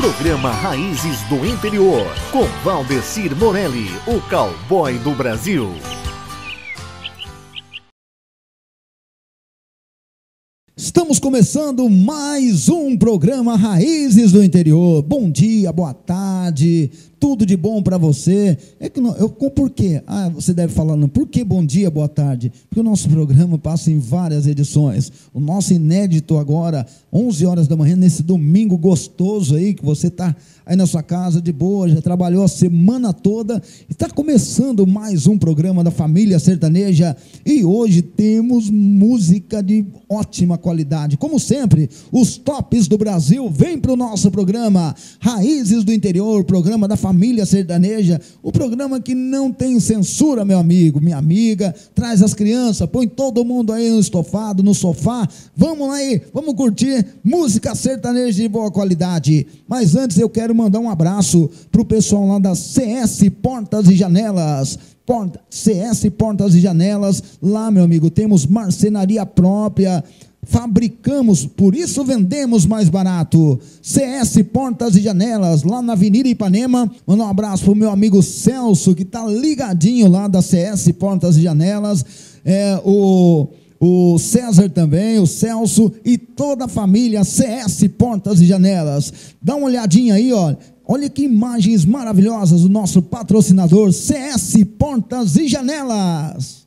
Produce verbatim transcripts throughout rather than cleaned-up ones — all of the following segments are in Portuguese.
Programa Raízes do Interior, com Valdecir Morelli, o cowboy do Brasil. Estamos começando mais um programa Raízes do Interior. Bom dia, boa tarde, tudo de bom para você. É que não, eu, por quê? Ah, você deve falar, não, por que bom dia, boa tarde? Porque o nosso programa passa em várias edições. O nosso inédito agora, onze horas da manhã, nesse domingo gostoso aí, que você está aí na sua casa de boa, já trabalhou a semana toda, está começando mais um programa da Família Sertaneja, e hoje temos música de ótima qualidade, como sempre, os tops do Brasil vêm para o nosso programa, Raízes do Interior, programa da Família Sertaneja, o programa que não tem censura, meu amigo, minha amiga, traz as crianças, põe todo mundo aí no estofado, no sofá, vamos aí, vamos curtir música sertaneja de boa qualidade. Mas antes eu quero mandar um abraço para o pessoal lá da C S Portas e Janelas, Porta, C S Portas e Janelas, lá, meu amigo, temos marcenaria própria, fabricamos, por isso vendemos mais barato. C S Portas e Janelas, lá na Avenida Ipanema. Manda um abraço para o meu amigo Celso, que está ligadinho lá da C S Portas e Janelas, é, o... o César também, o Celso e toda a família C S Portas e Janelas. Dá uma olhadinha aí, ó. Olha que imagens maravilhosas do nosso patrocinador C S Portas e Janelas.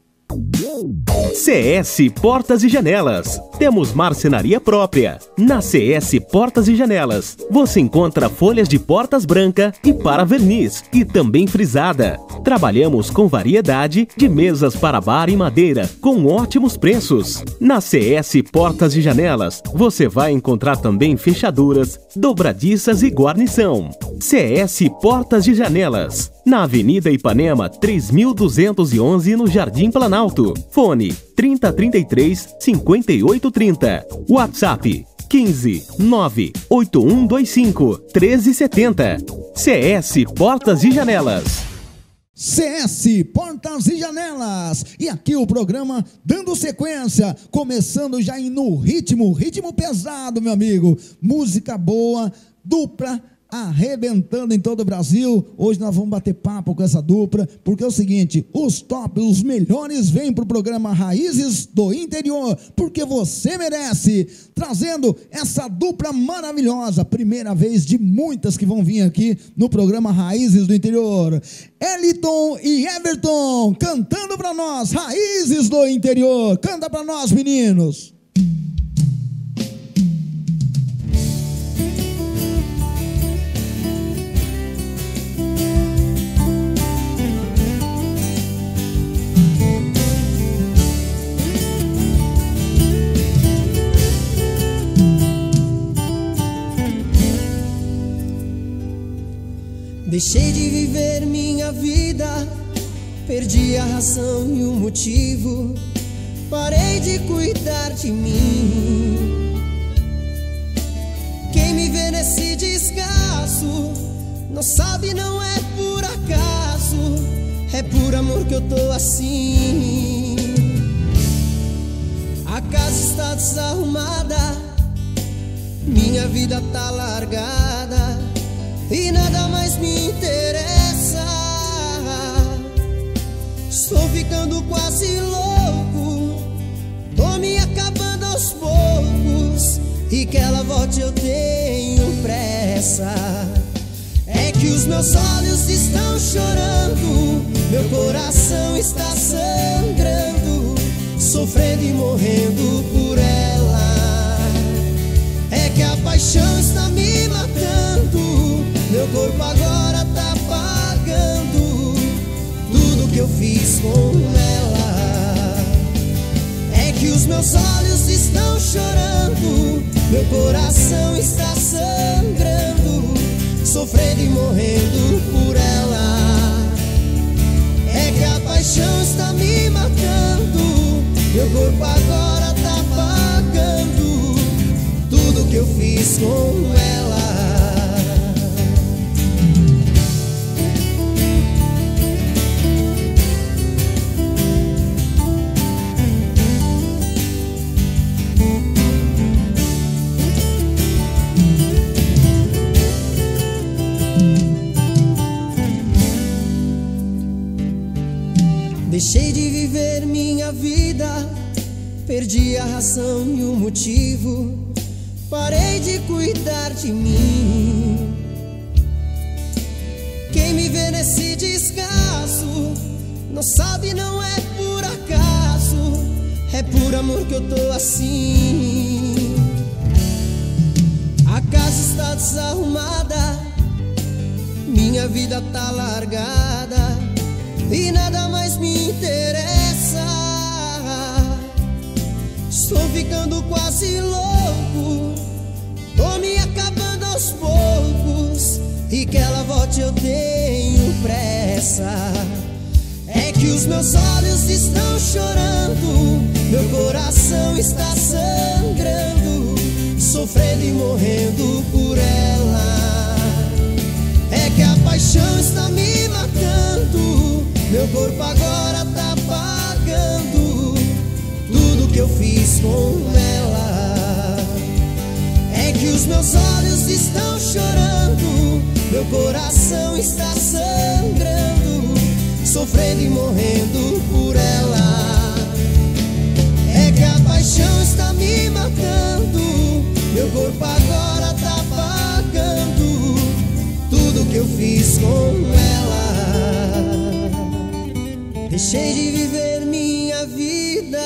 C S Portas e Janelas. Temos marcenaria própria. Na C S Portas e Janelas, você encontra folhas de portas branca e para verniz, e também frisada. Trabalhamos com variedade de mesas para bar e madeira, com ótimos preços. Na C S Portas e Janelas, você vai encontrar também fechaduras, dobradiças e guarnição. C S Portas e Janelas, na Avenida Ipanema três mil duzentos e onze, no Jardim Planalto. Fone trinta, trinta e três, cinquenta e oito, trinta. WhatsApp quinze, nove, oito um dois cinco, treze setenta. C S Portas e Janelas. C S Portas e Janelas, e aqui o programa dando sequência, começando já no ritmo, ritmo pesado, meu amigo, música boa, dupla arrebentando em todo o Brasil. Hoje nós vamos bater papo com essa dupla, porque é o seguinte, os tops, os melhores vêm para o programa Raízes do Interior, porque você merece, trazendo essa dupla maravilhosa, primeira vez de muitas que vão vir aqui no programa Raízes do Interior. Eliton e Everton cantando para nós, Raízes do Interior. Canta para nós, meninos. Deixei de viver minha vida, perdi a razão e o motivo, parei de cuidar de mim. Quem me vê nesse descaso, não sabe, não é por acaso, é por amor que eu tô assim. A casa está desarrumada, minha vida tá largada, e nada mais me interessa. Estou ficando quase louco, tô me acabando aos poucos, e que ela volte eu tenho pressa. É que os meus olhos estão chorando, meu coração está sangrando, sofrendo e morrendo por ela. É que a paixão está me matando, meu corpo agora tá pagando tudo que eu fiz com ela. É que os meus olhos estão chorando, meu coração está sangrando, sofrendo e morrendo por ela. É que a paixão está me matando, meu corpo agora tá pagando tudo que eu fiz com ela. Deixei de viver minha vida, perdi a razão e o motivo, parei de cuidar de mim. Quem me vê nesse descaso não sabe, não é por acaso, é por amor que eu tô assim. A casa está desarrumada, minha vida tá largada e nada mais me interessa. Estou ficando quase louco, tô me acabando aos poucos, e que ela volte eu tenho pressa. É que os meus olhos estão chorando, meu coração está sangrando, sofrendo e morrendo por ela. É que a paixão está me matando, meu corpo agora tá pagando tudo que eu fiz com ela. É que os meus olhos estão chorando, meu coração está sangrando, sofrendo e morrendo por ela. É que a paixão está me matando, meu corpo agora tá pagando tudo que eu fiz com ela. Deixei de viver minha vida.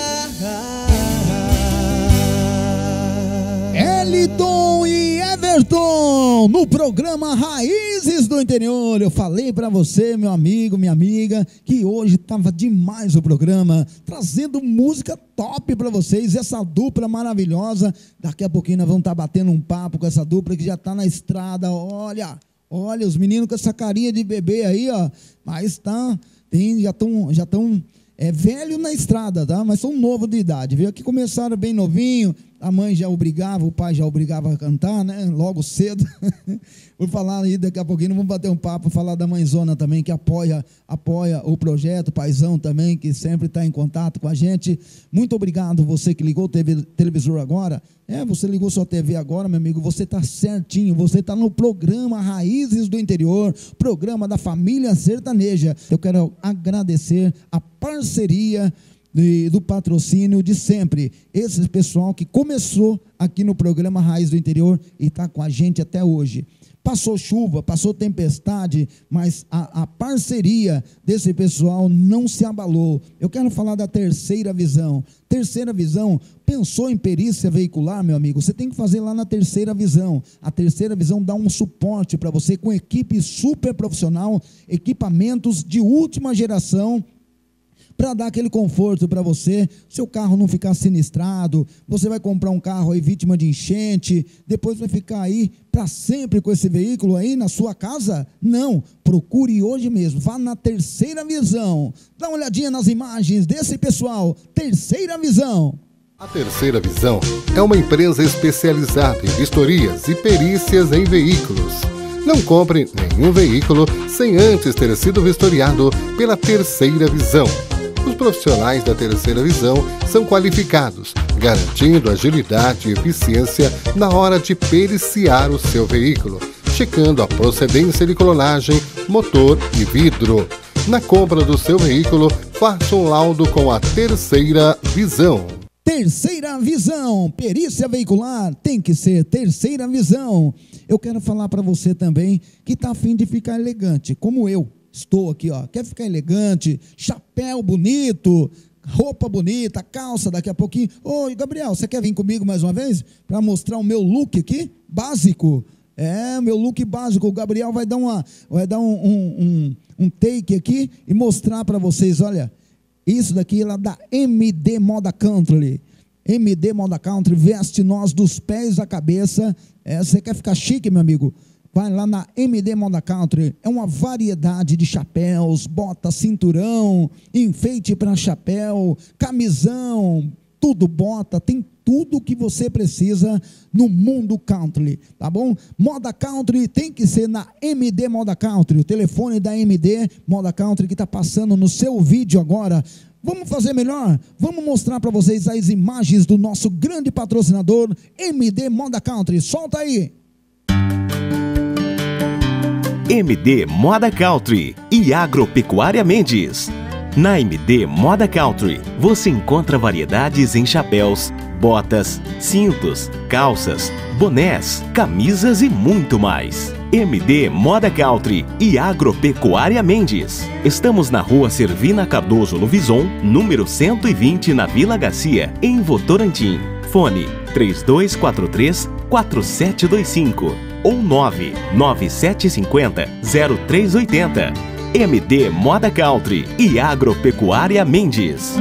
Eliton e Everton no programa Raízes do Interior. Eu falei pra você, meu amigo, minha amiga, que hoje tava demais o programa, trazendo música top pra vocês, essa dupla maravilhosa. Daqui a pouquinho nós vamos estar batendo um papo com essa dupla que já tá na estrada. Olha, olha os meninos com essa carinha de bebê aí, ó, mas tá, tem, já estão já estão é, velho na estrada, tá? Mas são novos de idade, viu? Que começaram bem novinho, a mãe já obrigava, o pai já obrigava a cantar, né? Logo cedo. Vou falar aí, daqui a pouquinho vamos bater um papo, falar da mãezona também, que apoia, apoia o projeto, o paizão também, que sempre está em contato com a gente. Muito obrigado, você que ligou o televisor agora. É, você ligou sua T V agora, meu amigo, você está certinho, você está no programa Raízes do Interior, programa da família sertaneja. Eu quero agradecer a parceria De, do patrocínio de sempre, esse pessoal que começou aqui no programa Raiz do Interior e está com a gente até hoje. Passou chuva, passou tempestade, mas a, a parceria desse pessoal não se abalou. Eu quero falar da Terceira Visão. Terceira Visão, pensou em perícia veicular, meu amigo? Você tem que fazer lá na Terceira Visão. A Terceira Visão dá um suporte para você com equipe super profissional, equipamentos de última geração, para dar aquele conforto para você, seu carro não ficar sinistrado. Você vai comprar um carro aí vítima de enchente, depois vai ficar aí para sempre com esse veículo aí na sua casa? Não, procure hoje mesmo, vá na Terceira Visão, dá uma olhadinha nas imagens desse pessoal, Terceira Visão. A Terceira Visão é uma empresa especializada em vistorias e perícias em veículos. Não compre nenhum veículo sem antes ter sido vistoriado pela Terceira Visão. Os profissionais da Terceira Visão são qualificados, garantindo agilidade e eficiência na hora de periciar o seu veículo, checando a procedência de clonagem, motor e vidro. Na compra do seu veículo, faça um laudo com a Terceira Visão. Terceira Visão, perícia veicular, tem que ser Terceira Visão. Eu quero falar para você também que está a fim de ficar elegante, como eu estou aqui, ó. Quer ficar elegante, chapéu bonito, roupa bonita, calça daqui a pouquinho. Ô, Gabriel, você quer vir comigo mais uma vez para mostrar o meu look aqui, básico? É, meu look básico. O Gabriel vai dar, uma, vai dar um, um, um, um take aqui e mostrar para vocês, olha. Isso daqui é lá da M D Moda Country. M D Moda Country veste nós dos pés à cabeça. É, você quer ficar chique, meu amigo? Vai lá na M D Moda Country. É uma variedade de chapéus, bota, cinturão, enfeite para chapéu, camisão, tudo bota, tem tudo que você precisa no mundo country, tá bom? Moda Country tem que ser na M D Moda Country, o telefone da M D Moda Country que está passando no seu vídeo agora. Vamos fazer melhor? Vamos mostrar para vocês as imagens do nosso grande patrocinador, M D Moda Country. Solta aí! M D Moda Country e Agropecuária Mendes. Na M D Moda Country, você encontra variedades em chapéus, botas, cintos, calças, bonés, camisas e muito mais. M D Moda Country e Agropecuária Mendes. Estamos na rua Servina Cardoso Luvison, número cento e vinte, na Vila Garcia, em Votorantim. Fone três dois quatro três, quatro sete dois cinco ou nove nove sete cinco zero, zero três oito zero. M D Moda Country e Agropecuária Mendes.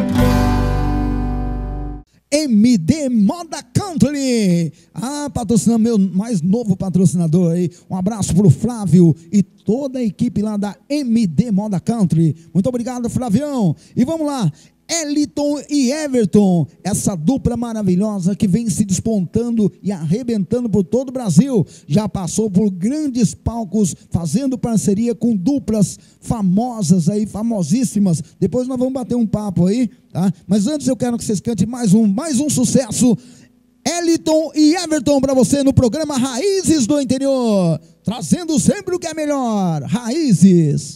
M D Moda Country, ah, patrocinando, meu mais novo patrocinador aí. Um abraço pro Flávio e toda a equipe lá da M D Moda Country. Muito obrigado, Flavião. E vamos lá, Eliton e Everton, essa dupla maravilhosa que vem se despontando e arrebentando por todo o Brasil, já passou por grandes palcos, fazendo parceria com duplas famosas aí, famosíssimas. Depois nós vamos bater um papo aí, tá? Mas antes eu quero que vocês cantem mais um, mais um sucesso, Eliton e Everton, para você no programa Raízes do Interior, trazendo sempre o que é melhor, Raízes.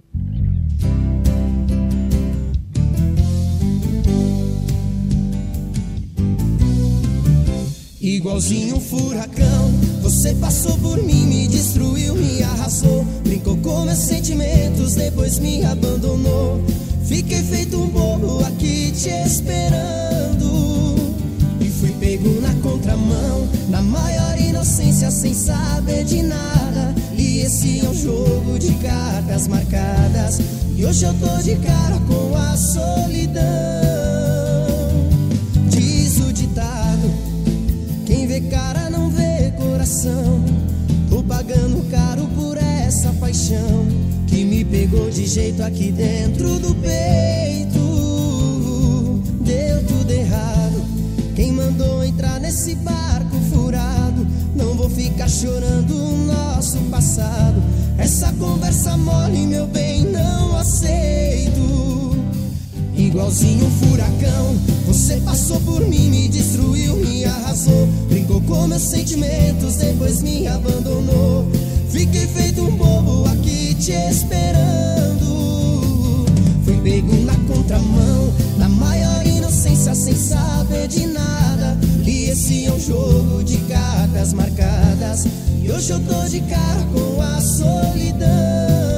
Igualzinho um furacão, você passou por mim, me destruiu, me arrasou. Brincou com meus sentimentos, depois me abandonou. Fiquei feito um bobo aqui te esperando. E fui pego na contramão, na maior inocência, sem saber de nada. E esse é um jogo de cartas marcadas. E hoje eu tô de cara com a solidão. Diz o ditado: quem vê cara não vê coração. Tô pagando caro por essa paixão que me pegou de jeito aqui dentro do peito. Deu tudo errado. Quem mandou entrar nesse barco furado? Não vou ficar chorando o nosso passado. Essa conversa mole, meu bem, não aceito. Igualzinho um furacão, você passou por mim, me destruiu, me arrasou. Brincou com meus sentimentos, depois me abandonou. Fiquei feito um bobo aqui te esperando. Fui pego na contramão, na maior inocência, sem saber de nada. E esse é um jogo de cartas marcadas. E hoje eu tô de cara com a solidão.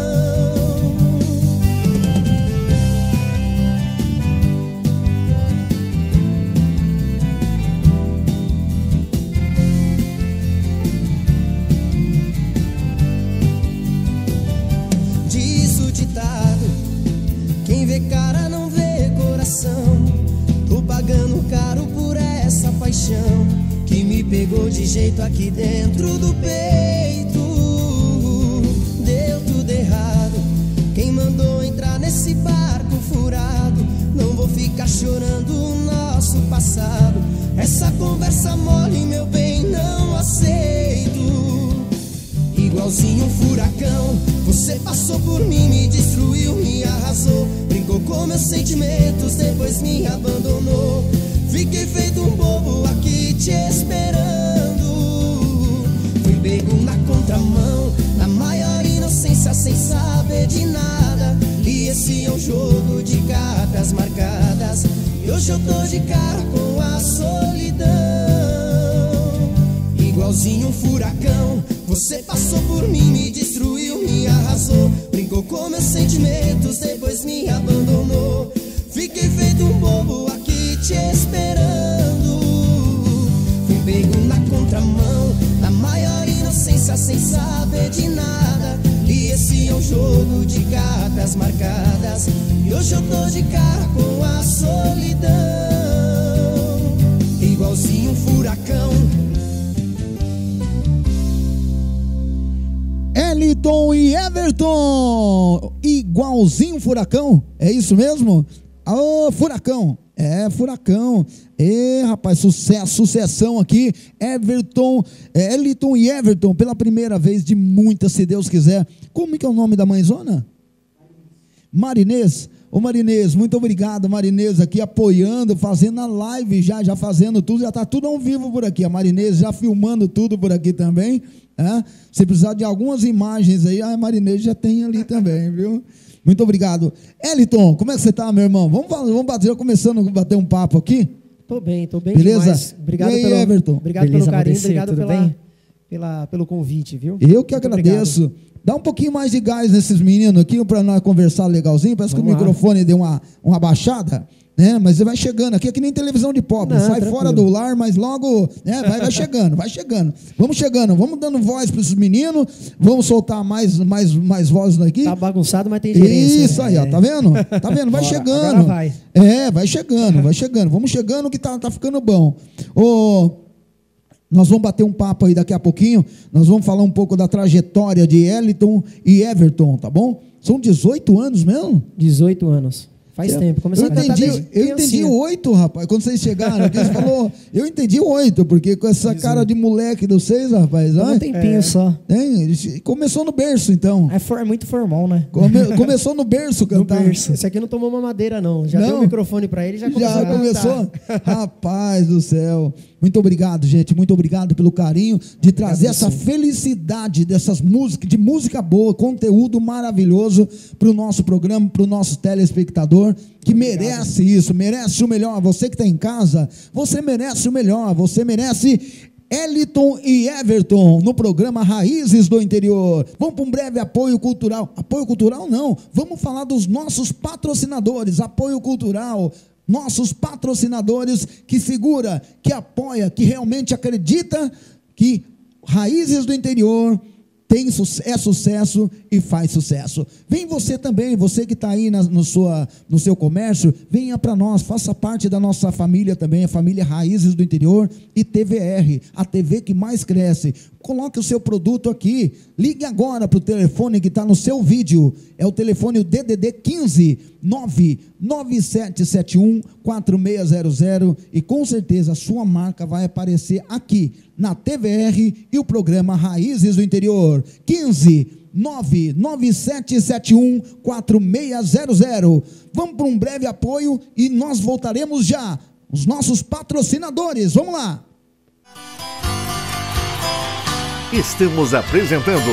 Quem vê cara não vê coração. Tô pagando caro por essa paixão que me pegou de jeito aqui dentro do peito. Deu tudo errado. Quem mandou entrar nesse barco furado? Não vou ficar chorando o nosso passado. Essa conversa mole, meu bem, não aceito. Igualzinho um furacão, você passou por mim, me destruiu, me arrasou. Brincou com meus sentimentos, depois me abandonou. Fiquei feito um bobo aqui te esperando. Fui pego na contramão, na maior inocência, sem saber de nada. E esse é um jogo de cartas marcadas. E hoje eu tô de cara com a solidão. Igualzinho um furacão, você passou por mim, me destruiu, me arrasou. Brincou com meus sentimentos, depois me abandonou. Fiquei feito um bobo aqui te esperando. Fui pego na contramão, na maior inocência, sem saber de nada. E esse é um jogo de cartas marcadas. E hoje eu tô de cara com a solidão. Igualzinho um furacão. Eliton e Everton, igualzinho furacão, é isso mesmo? Ô, furacão, é furacão, e rapaz, sucesso, sucessão aqui, Everton, Eliton e Everton, pela primeira vez de muitas, se Deus quiser. Como que é o nome da mãezona? Marinês. Ô Marinês, muito obrigado, Marinês, aqui apoiando, fazendo a live já, já fazendo tudo, já está tudo ao vivo por aqui, a Marinês já filmando tudo por aqui também, é? Se precisar de algumas imagens aí, a Marinês já tem ali também, viu? Muito obrigado. Eliton, como é que você tá, meu irmão? Vamos, vamos bater, começando a bater um papo aqui? Tô bem, tô bem Beleza? demais. Obrigado e aí, pelo, Everton? Obrigado Beleza, pelo carinho, Valdecir, obrigado tudo pela, bem? pela, pelo convite, viu? Eu que Muito agradeço. obrigado. Dá um pouquinho mais de gás nesses meninos aqui para nós conversar legalzinho. Parece Vamos que o lá. microfone deu uma, uma baixada, né? Mas você vai chegando aqui, é que nem televisão de pobre. Não, Sai tranquilo. fora do lar, mas logo né, vai, vai chegando, vai chegando. Vamos chegando, vamos dando voz para esses meninos. Vamos soltar mais, mais, mais vozes daqui. Tá bagunçado, mas tem gerência. Isso aí, ó, tá vendo? Tá vendo? Vai Bora, chegando. agora vai. É, vai chegando, vai chegando. Vamos chegando que tá, tá ficando bom. Ô, nós vamos bater um papo aí daqui a pouquinho. Nós vamos falar um pouco da trajetória de Eliton e Everton, tá bom? São dezoito anos mesmo? dezoito anos. Faz Eu- tempo. Começou eu a cantar entendi, desde eu entendi criancinha. oito, rapaz. Quando vocês chegaram aqui, você falou, eu entendi oito, porque com essa cara de moleque de vocês, rapaz, Dá um ai, tempinho É. só. hein, começou no berço, então. É, for, é muito formal, né? Come- começou no berço No cantar. berço. Esse aqui não tomou mamadeira, não. Já Não. deu o microfone pra ele e já começou Já a cantar. começou? Rapaz do céu. Muito obrigado, gente. Muito obrigado pelo carinho de trazer essa felicidade dessas músicas, de música boa, conteúdo maravilhoso para o nosso programa, para o nosso telespectador, que merece isso, merece o melhor. Você que está em casa, você merece o melhor. Você merece Eliton e Everton no programa Raízes do Interior. Vamos para um breve apoio cultural. Apoio cultural não, vamos falar dos nossos patrocinadores. Apoio cultural, nossos patrocinadores que segura, que apoia, que realmente acredita que Raízes do Interior tem, su- é sucesso e faz sucesso. Vem você também, você que está aí na, no, sua, no seu comércio, venha para nós, faça parte da nossa família também, a família Raízes do Interior e T V R, a T V que mais cresce. Coloque o seu produto aqui, ligue agora para o telefone que está no seu vídeo, é o telefone D D D quinze, nove nove sete sete um, quatro seis zero zero e com certeza a sua marca vai aparecer aqui na T V R e o programa Raízes do Interior. quinze, nove nove sete sete um, quatro seis zero zero. Vamos para um breve apoio e nós voltaremos já. Os nossos patrocinadores, vamos lá. Estamos apresentando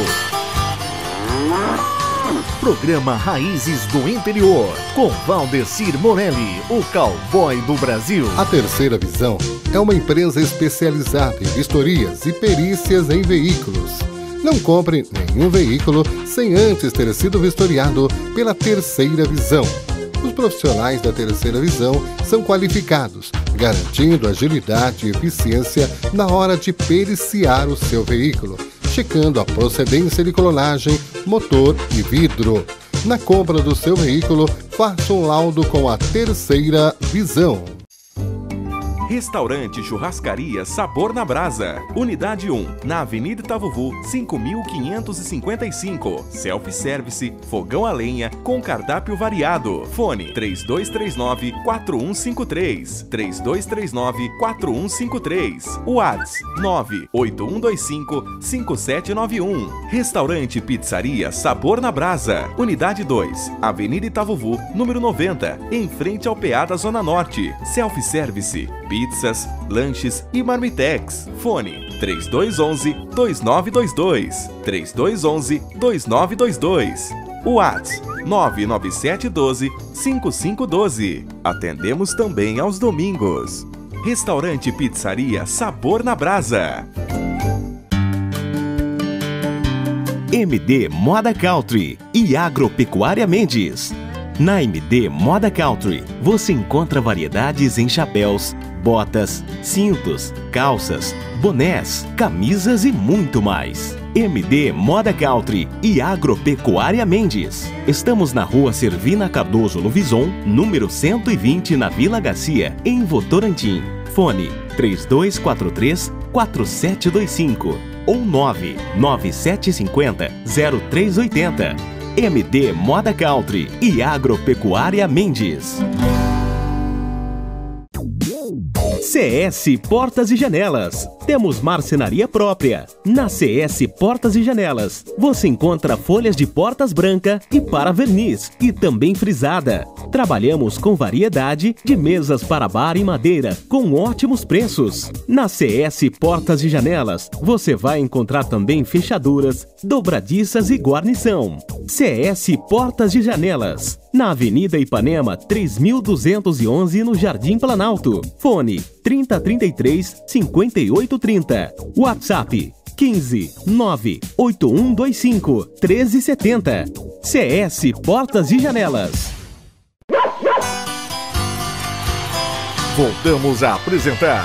Programa Raízes do Interior, com Valdecir Morelli, o cowboy do Brasil. A Terceira Visão é uma empresa especializada em vistorias e perícias em veículos. Não compre nenhum veículo sem antes ter sido vistoriado pela Terceira Visão. Os profissionais da Terceira Visão são qualificados, garantindo agilidade e eficiência na hora de periciar o seu veículo, checando a procedência de clonagem, motor e vidro. Na compra do seu veículo, faça um laudo com a Terceira Visão. Restaurante Churrascaria Sabor na Brasa. Unidade um, na Avenida Itavuvu, cinco mil quinhentos e cinquenta e cinco. Self-service, fogão a lenha, com cardápio variado. Fone três dois três nove, quatro um cinco três. três dois três nove, quatro um cinco três. WhatsApp nove oito um dois cinco, cinco sete nove um. Restaurante Pizzaria Sabor na Brasa. Unidade dois, Avenida Itavuvu, número noventa, em frente ao P A da Zona Norte. Self-service, pizzas, lanches e marmitex. Fone três dois um um, dois nove dois dois. três dois um um, dois nove dois dois. WhatsApp nove nove sete um dois, cinco cinco um dois. Atendemos também aos domingos. Restaurante Pizzaria Sabor na Brasa. M D Moda Country e Agropecuária Mendes. Na M D Moda Country, você encontra variedades em chapéus, botas, cintos, calças, bonés, camisas e muito mais. M D Moda Country e Agropecuária Mendes. Estamos na rua Servina Cardoso Luvison, número cento e vinte, na Vila Garcia, em Votorantim. Fone três dois quatro três, quatro sete dois cinco ou nove nove sete cinco zero, zero três oito zero. M D Moda Country e Agropecuária Mendes. C S Portas e Janelas. Temos marcenaria própria. Na C S Portas e Janelas, você encontra folhas de portas branca e para verniz, e também frisada. Trabalhamos com variedade de mesas para bar e madeira, com ótimos preços. Na C S Portas e Janelas, você vai encontrar também fechaduras, dobradiças e guarnição. C S Portas e Janelas, na Avenida Ipanema três mil duzentos e onze, no Jardim Planalto. Fone trinta, trinta e três, cinquenta e oito, trinta. WhatsApp quinze, nove, oito um dois cinco, treze setenta. C S Portas e Janelas. Voltamos a apresentar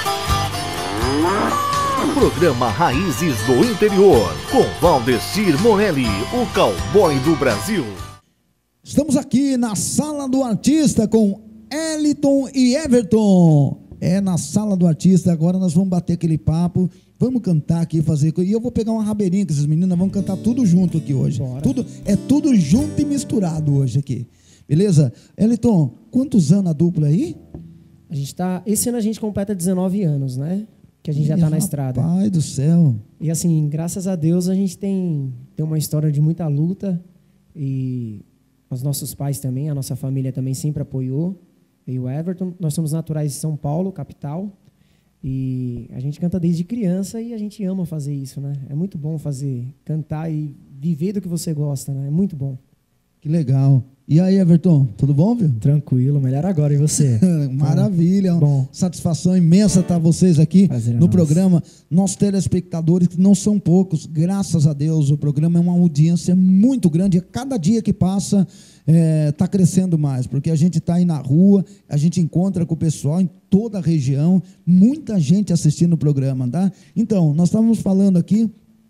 o programa Raízes do Interior, com Valdecir Morelli, o cowboy do Brasil. Estamos aqui na Sala do Artista com Eliton e Everton. É na Sala do Artista, agora nós vamos bater aquele papo, vamos cantar aqui, fazer... E eu vou pegar uma rabeirinha com essas meninas, vamos cantar tudo junto aqui hoje. Tudo, é tudo junto e misturado hoje aqui. Beleza? Eliton, quantos anos a dupla aí? A gente tá, esse ano a gente completa dezenove anos, né? Que a gente já está na estrada. Pai do céu. E assim, graças a Deus, a gente tem, tem uma história de muita luta. E os nossos pais também, a nossa família também sempre apoiou. E o Everton, nós somos naturais de São Paulo, capital. E a gente canta desde criança e a gente ama fazer isso, né? É muito bom fazer, cantar e viver do que você gosta, né? É muito bom. Que legal. E aí, Everton, tudo bom, viu? Tranquilo, melhor agora, e você? Maravilha, bom. Satisfação imensa estar vocês aqui Prazer é no nosso. programa. Nossos telespectadores, que não são poucos, graças a Deus, o programa é uma audiência muito grande. Cada dia que passa está é, crescendo mais, porque a gente está aí na rua, a gente encontra com o pessoal em toda a região, muita gente assistindo o programa, tá? Então, nós estávamos falando aqui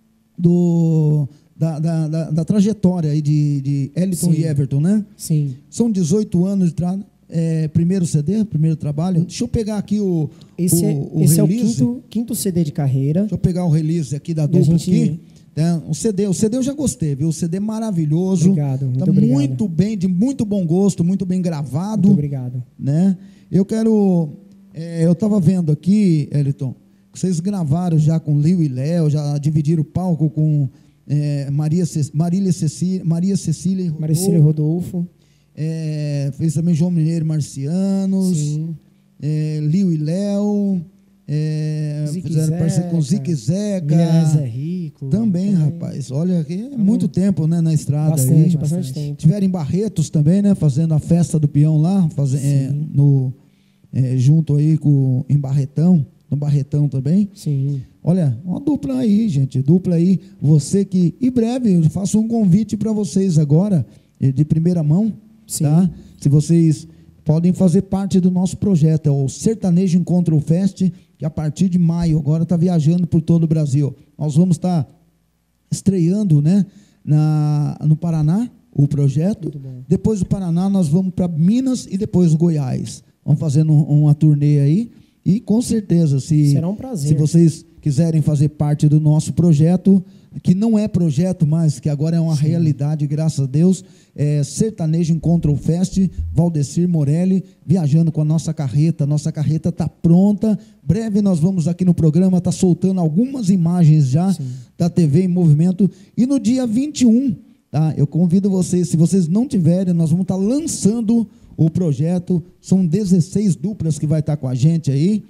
do... Da, da, da, da trajetória aí de, de Eliton e Everton, né? Sim. São dezoito anos de tra... é, primeiro C D, primeiro trabalho. Deixa eu pegar aqui o Esse, o, é, o esse é o release. quinto, quinto C D de carreira. Deixa eu pegar o release aqui da E a dupla gente- aqui. Né? O C D, o C D eu já gostei, viu? O C D maravilhoso. Obrigado, muito tá obrigado. muito bem, de muito bom gosto, muito bem gravado. Muito obrigado. Né? Eu quero... é, eu estava vendo aqui, Eliton, que vocês gravaram já com Liu e Léo, já dividiram o palco com... É, Maria, Ce- Marília Cecília, Maria Cecília e Rodolfo. Maricílio Rodolfo. É, fez também João Mineiro e Marcianos, Sim. é, Liu e Léo, é, Zique fizeram parceria com Zeca, Zique Zeca. Guilherme é Rico. Também, rapaz. Olha, aqui é muito tempo, né, na estrada. Bastante, aí. bastante tempo. Tiveram em Barretos também, né, fazendo a festa do peão lá, faze, é, no, é, junto aí com, em Barretão, no Barretão também. Sim. Olha, uma dupla aí, gente, dupla aí, você que, em breve, eu faço um convite para vocês agora, eh, de primeira mão, Sim. tá? Se vocês podem fazer parte do nosso projeto, é o Sertanejo Encontro Fest, que a partir de maio agora está viajando por todo o Brasil. Nós vamos estar tá estreando, né, na, no Paraná, o projeto. Depois do Paraná, nós vamos para Minas e depois Goiás. Vamos fazendo um, uma turnê aí. E com certeza, se, Será um prazer. se vocês quiserem fazer parte do nosso projeto, que não é projeto mais, que agora é uma Sim. realidade, graças a Deus, é Sertanejo Encontro Fest, Valdecir Morelli, viajando com a nossa carreta, nossa carreta está pronta, breve nós vamos aqui no programa, está soltando algumas imagens já Sim. da T V em movimento, e no dia vinte e um, tá, eu convido vocês, se vocês não tiverem, nós vamos estar tá lançando o projeto, são dezesseis duplas que vai estar com a gente aí,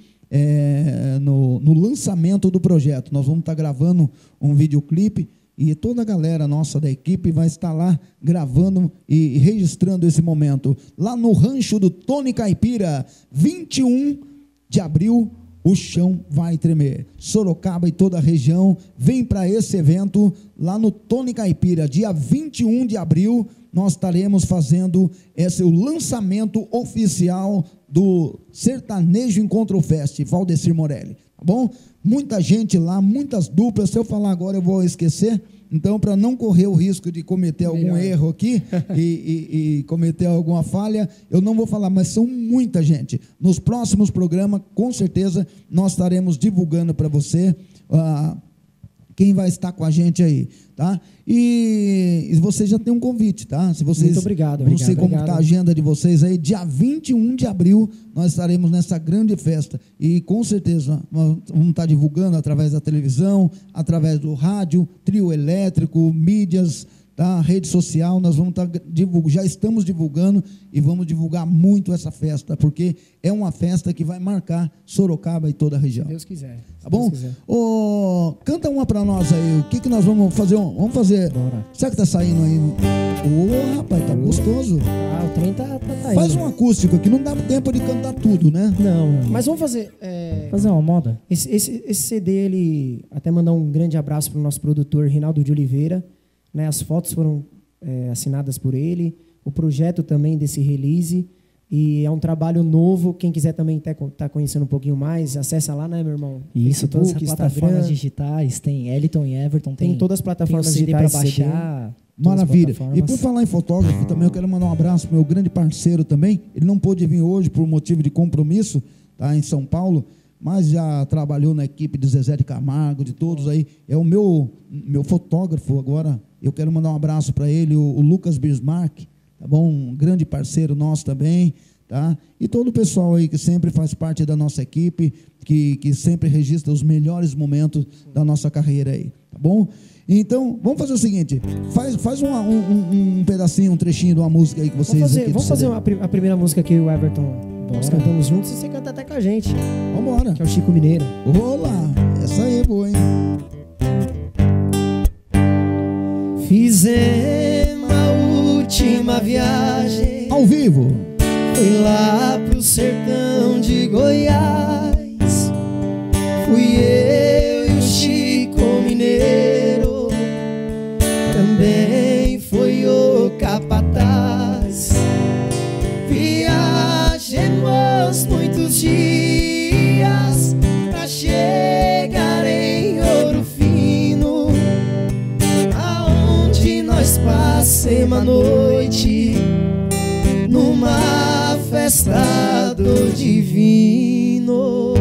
é, no, no lançamento do projeto. Nós vamos estar gravando um videoclipe e toda a galera nossa da equipe vai estar lá gravando e registrando esse momento. Lá no rancho do Tony Caipira, vinte e um de abril, o chão vai tremer. Sorocaba e toda a região, vem para esse evento lá no Tony Caipira, dia vinte e um de abril, nós estaremos fazendo esse o lançamento oficial do Sertanejo Encontro Fest, Valdecir Morelli, tá bom? Muita gente lá, muitas duplas, se eu falar agora eu vou esquecer, então para não correr o risco de cometer algum Melhor. erro aqui e, e, e cometer alguma falha, eu não vou falar, mas são muita gente. Nos próximos programas, com certeza, nós estaremos divulgando para você uh, quem vai estar com a gente aí, tá? E, e você já tem um convite, tá? Se vocês, Muito obrigado. Não sei obrigado, como está a agenda de vocês aí, dia vinte e um de abril, nós estaremos nessa grande festa. E com certeza, nós vamos estar divulgando através da televisão, através do rádio, trio elétrico, mídias, tá? Rede social, nós vamos estar divulgando, já estamos divulgando e vamos divulgar muito essa festa, porque é uma festa que vai marcar Sorocaba e toda a região. Se Deus quiser. Tá bom? Deus quiser. Ô, canta uma pra nós aí. O que que nós vamos fazer? Vamos fazer. Bora. Será que tá saindo aí? Ô, rapaz, tá gostoso. Ah, o trem tá, tá, tá Faz indo. um acústico aqui, não dá tempo de cantar tudo, né? Não, não. Mas vamos fazer... é, Fazer uma moda? Esse, esse, esse C D, ele... Até mandar um grande abraço para o nosso produtor, Rinaldo de Oliveira. Né? As fotos foram é, assinadas por ele. O projeto também desse release. E é um trabalho novo. Quem quiser também estar tá, tá conhecendo um pouquinho mais, acessa lá, né, meu irmão? Isso, todas as Facebook, plataformas Instagram. digitais. Tem Eliton e Everton. Tem, Tem todas as plataformas tem o C D para digitais, C D. baixar. todas as Maravilha. plataformas. E por falar em fotógrafo também, eu quero mandar um abraço pro meu grande parceiro também. Ele não pôde vir hoje por motivo de compromisso, tá, em São Paulo, mas já trabalhou na equipe de Zezé de Camargo, de todos aí. É o meu, meu fotógrafo agora. Eu quero mandar um abraço para ele, o, o Lucas Bismarck, tá bom? Um grande parceiro nosso também, tá? E todo o pessoal aí que sempre faz parte da nossa equipe, que, que sempre registra os melhores momentos da nossa carreira aí, tá bom? Então, vamos fazer o seguinte, faz, faz uma, um, um, um pedacinho, um trechinho de uma música aí que vocês... Vamos fazer, aqui do vamos fazer C D. uma, pri- a primeira música que o Everton... Nós cantamos juntos e você canta até com a gente. Vambora. Que é o Chico Mineiro. Olá, essa aí é boa, hein? Fizemos a última viagem, Ao vivo. fui lá pro sertão de Goiás. Fui eu e o Chico Mineiro, também foi o Capataz. Viajemos muitos dias pra chegar em Ouro Fino, aonde nós passemos a noite numa festa do divino.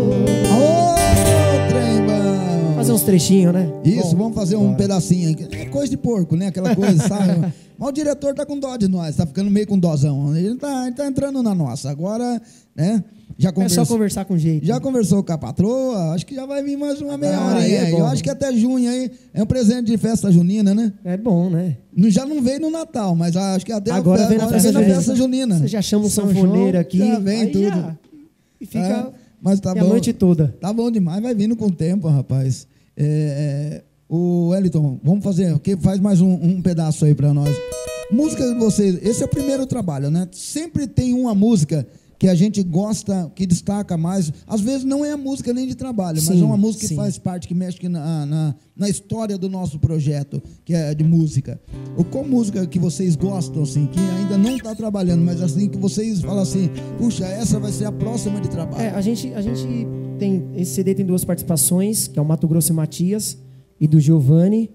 Aô, trem bom. Fazer uns trechinhos, né? Isso, Bom, vamos fazer um bora. pedacinho aí. É coisa de porco, né? Aquela coisa, sabe? Mas o diretor tá com dó de nós, tá ficando meio com dozão. Ele tá, ele tá entrando na nossa. Agora, né? Já É conversou, só conversar com jeito. já conversou com a patroa, acho que já vai vir mais uma meia Ah, hora aí. é bom. Eu acho que até junho aí é um presente de festa junina, né? É bom, né? Não- Já não veio no Natal, mas acho que até Agora a, vem na agora festa vem na junina. festa junina. Você já chama um São sanfoneiro João, aqui. já vem aí tudo. já- E fica É, mas tá e a bom. noite toda. Tá bom demais, vai vindo com o tempo, rapaz. É, é, o Wellington, vamos fazer, o que faz mais um, um pedaço aí pra nós. Música de vocês, esse é o primeiro trabalho, né? Sempre tem uma música que a gente gosta, que destaca mais. Às vezes não é a música nem de trabalho, mas Sim, é uma música que sim. faz parte, que mexe que na, na, na história do nosso projeto, que é de música. Ou qual música que vocês gostam, assim, que ainda não está trabalhando, mas assim, que vocês falam assim, puxa, essa vai ser a próxima de trabalho. É, a gente, a gente tem. Esse C D tem duas participações, que é o Mato Grosso e Matias e do Giovanni.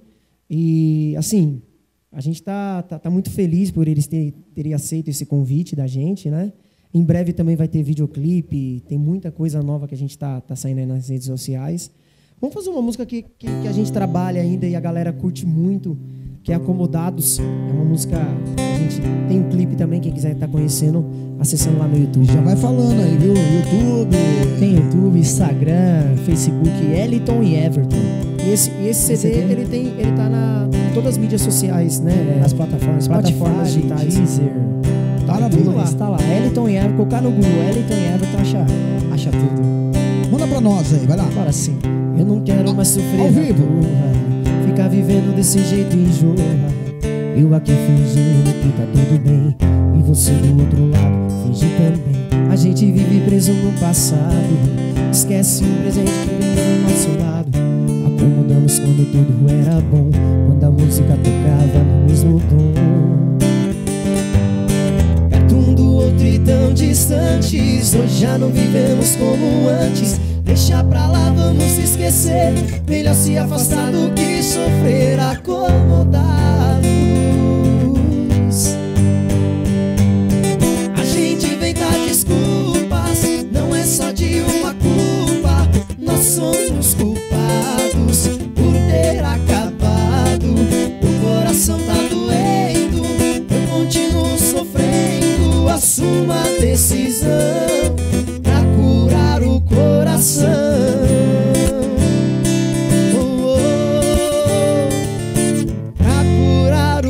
E assim, a gente tá, tá, tá muito feliz por eles terem, terem aceito esse convite da gente, né? Em breve também vai ter videoclipe, tem muita coisa nova que a gente tá, tá saindo aí nas redes sociais. Vamos fazer uma música que, que, que a gente trabalha ainda e a galera curte muito, que é Acomodados. É uma música que a gente tem um clipe também, quem quiser estar conhecendo, acessando lá no YouTube. Já vai falando aí, viu? YouTube. Tem YouTube, Instagram, Facebook, Eliton e Everton. E esse, e esse C D, ele, tem, ele tá na, em todas as mídias sociais, né? Nas plataformas, plataformas Spotify, digitais. Deezer. Maravilha. Tudo lá. Está lá. Eliton e Everton. Colocar no Google Eliton e Everton, acha, acha tudo. Manda pra nós aí, vai lá. Agora sim. Eu não quero mais sofrer Ao na vivo. porra, ficar vivendo desse jeito enjoa. Eu aqui fingindo que tá tudo bem, e você do outro lado finge também. A gente vive preso no passado, esquece o presente que vem do nosso lado. Acomodamos quando tudo era bom, quando a música tocava no mesmo tom. Perto um do outro e tão distantes, hoje já não vivemos como antes. Deixa pra lá, vamos se esquecer, melhor se afastar do que sofrer acomodados. A gente inventa desculpas, não é só de uma culpa. Nós somos culpados por ter acabado. O coração tá doendo, eu continuo sofrendo. Assuma a decisão pra curar o coração. Oh, oh, pra curar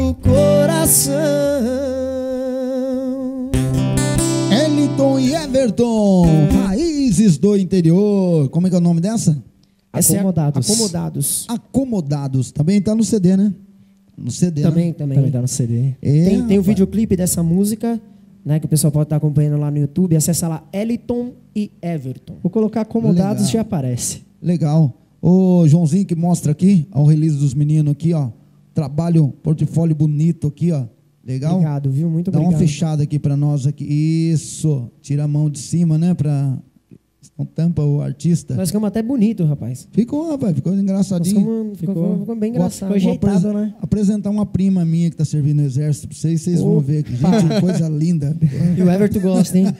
Everton, Raízes do Interior. Como é que é o nome dessa? Essa Acomodados. É Acomodados. Acomodados. Também tá no C D, né? No C D, Também, né? também. Também tá no C D. É, Tem, tem o rapaz. videoclipe dessa música, né, que o pessoal pode estar acompanhando lá no YouTube. Acessa lá, Eliton e Everton. Vou colocar acomodados, Legal. já aparece. Legal. O Joãozinho que mostra aqui, ao release dos meninos aqui, ó. Trabalho, portfólio bonito aqui, ó. Legal? Obrigado, viu? Muito Dá obrigado. uma fechada aqui pra nós aqui. Isso. Tira a mão de cima, né? Pra... Não tampa o artista. Nós ficamos até bonito, rapaz. Ficou, rapaz. Ficou Nós engraçadinho. ficamos, ficou, Ficou- ficou bem Vou- engraçado. ficou vou ajeitado, apresen- né? Apresentar uma prima minha que tá servindo no exército pra vocês. Vocês vão ver aqui. Gente, coisa linda. E o Everton gosta, hein?